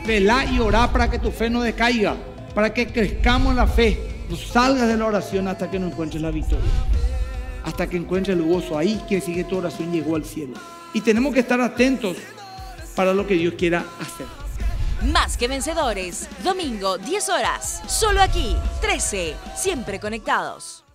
Velá y orá para que tu fe no decaiga, para que crezcamos en la fe. No salgas de la oración hasta que no encuentres la victoria, hasta que encuentres el gozo. Ahí quiere decir que tu oración llegó al cielo. Y tenemos que estar atentos para lo que Dios quiera hacer. Más que Vencedores, domingo 10 horas, solo aquí, 13, siempre conectados.